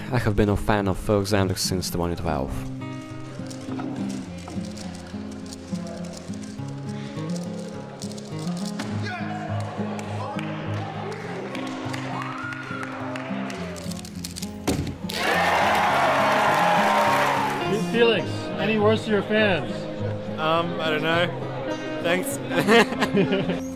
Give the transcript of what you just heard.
I have been a fan of Xander since 2012. Felix, any words to your fans? I don't know. Thanks.